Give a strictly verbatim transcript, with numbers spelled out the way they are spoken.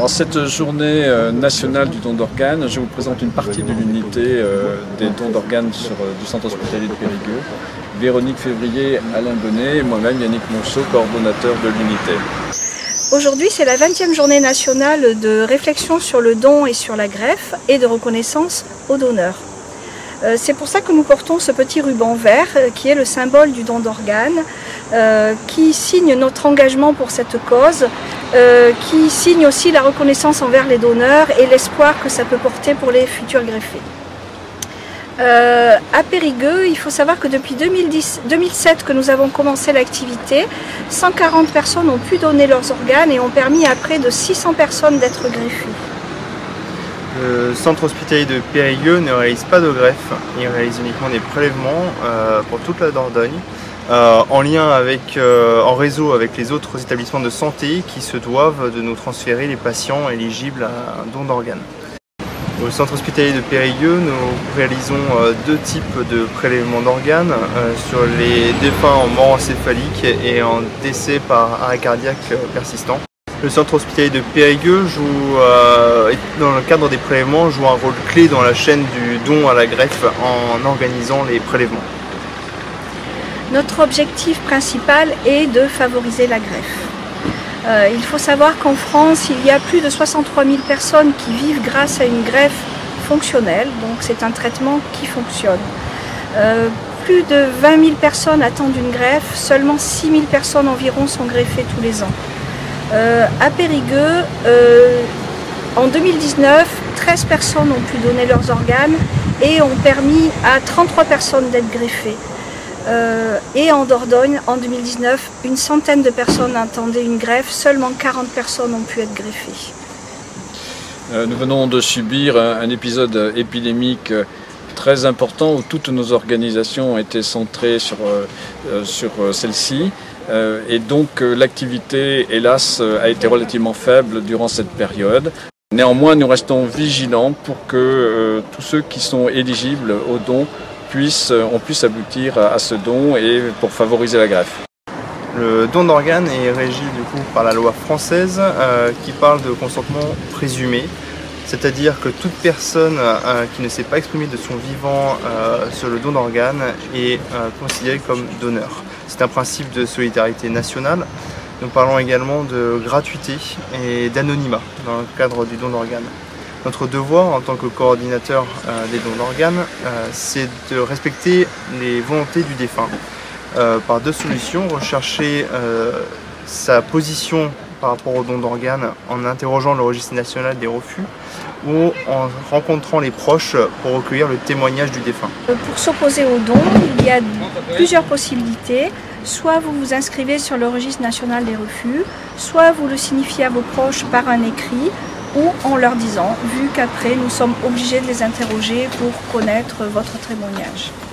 En cette journée nationale du don d'organes, je vous présente une partie de l'unité des dons d'organes sur, du centre hospitalier de Périgueux. Véronique Février, Alain Bonnet et moi-même Yannick Monceau, coordonnateur de l'unité. Aujourd'hui, c'est la vingtième journée nationale de réflexion sur le don et sur la greffe et de reconnaissance aux donneurs. C'est pour ça que nous portons ce petit ruban vert qui est le symbole du don d'organes, euh, qui signe notre engagement pour cette cause, euh, qui signe aussi la reconnaissance envers les donneurs et l'espoir que ça peut porter pour les futurs greffés. Euh, à Périgueux, il faut savoir que depuis deux mille dix, deux mille sept que nous avons commencé l'activité, cent quarante personnes ont pu donner leurs organes et ont permis à près de six cents personnes d'être greffées. Le centre hospitalier de Périgueux ne réalise pas de greffe, il réalise uniquement des prélèvements euh, pour toute la Dordogne, euh, en lien avec, euh, en réseau avec les autres établissements de santé qui se doivent de nous transférer les patients éligibles à un don d'organes. Au centre hospitalier de Périgueux, nous réalisons euh, deux types de prélèvements d'organes euh, sur les défunts en mort encéphalique et en décès par arrêt cardiaque euh, persistant. Le centre hospitalier de Périgueux joue, euh, dans le cadre des prélèvements, joue un rôle clé dans la chaîne du don à la greffe en organisant les prélèvements. Notre objectif principal est de favoriser la greffe. Euh, il faut savoir qu'en France, il y a plus de soixante-trois mille personnes qui vivent grâce à une greffe fonctionnelle, donc c'est un traitement qui fonctionne. Euh, plus de vingt mille personnes attendent une greffe, seulement six mille personnes environ sont greffées tous les ans. Euh, à Périgueux, euh, en deux mille dix-neuf, treize personnes ont pu donner leurs organes et ont permis à trente-trois personnes d'être greffées. Euh, et en Dordogne, en deux mille dix-neuf, une centaine de personnes attendaient une greffe, seulement quarante personnes ont pu être greffées. Euh, nous venons de subir un, un épisode épidémique très important où toutes nos organisations ont été centrées sur, euh, sur celle-ci. Euh, et donc euh, l'activité, hélas, euh, a été relativement faible durant cette période. Néanmoins, nous restons vigilants pour que euh, tous ceux qui sont éligibles au don puissent, euh, on puisse aboutir à, à ce don et pour favoriser la greffe. Le don d'organes est régi du coup par la loi française euh, qui parle de consentement présumé. C'est-à-dire que toute personne euh, qui ne s'est pas exprimée de son vivant euh, sur le don d'organes est euh, considérée comme donneur. C'est un principe de solidarité nationale. Nous parlons également de gratuité et d'anonymat dans le cadre du don d'organes. Notre devoir en tant que coordinateur euh, des dons d'organes, euh, c'est de respecter les volontés du défunt euh, par deux solutions. Rechercher euh, sa position par rapport au don d'organes en interrogeant le registre national des refus ou en rencontrant les proches pour recueillir le témoignage du défunt. Pour s'opposer au don, il y a plusieurs possibilités. Soit vous vous inscrivez sur le registre national des refus, soit vous le signifiez à vos proches par un écrit ou en leur disant, vu qu'après nous sommes obligés de les interroger pour connaître votre témoignage.